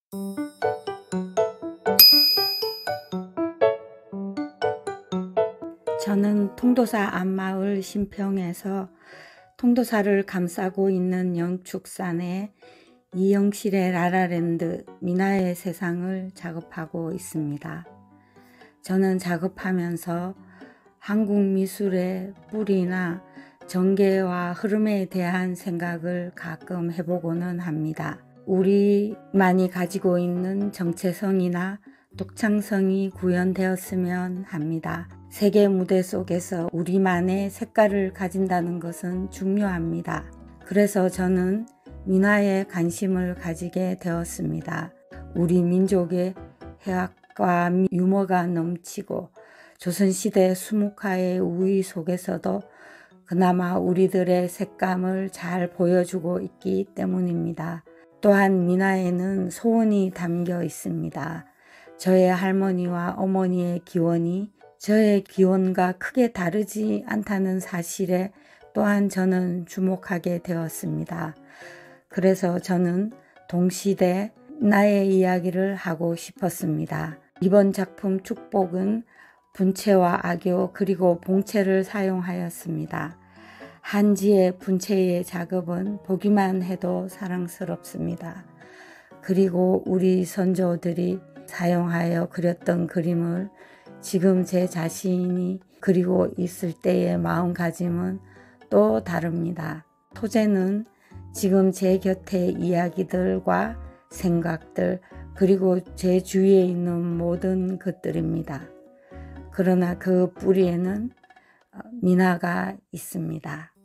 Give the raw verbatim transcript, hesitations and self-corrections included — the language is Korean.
저는 통도사 앞마을 신평에서 통도사를 감싸고 있는 영축산의 이영실의 라라랜드 미나의 세상을 작업하고 있습니다. 저는 작업하면서 한국 미술의 뿌리나 전개와 흐름에 대한 생각을 가끔 해보고는 합니다. 우리만이 가지고 있는 정체성이나 독창성이 구현되었으면 합니다. 세계 무대 속에서 우리만의 색깔을 가진다는 것은 중요합니다. 그래서 저는 민화에 관심을 가지게 되었습니다. 우리 민족의 해학과 유머가 넘치고 조선시대 수묵화의 우위 속에서도 그나마 우리들의 색감을 잘 보여주고 있기 때문입니다. 또한 민화에는 소원이 담겨 있습니다. 저의 할머니와 어머니의 기원이 저의 기원과 크게 다르지 않다는 사실에 또한 저는 주목하게 되었습니다. 그래서 저는 동시대 나의 이야기를 하고 싶었습니다. 이번 작품 축복은 분채와 악교 그리고 봉채를 사용하였습니다. 한지의 분채의 작업은 보기만 해도 사랑스럽습니다. 그리고 우리 선조들이 사용하여 그렸던 그림을 지금 제 자신이 그리고 있을 때의 마음가짐은 또 다릅니다. 토제는 지금 제 곁의 이야기들과 생각들 그리고 제 주위에 있는 모든 것들입니다. 그러나 그 뿌리에는 민화가 있습니다.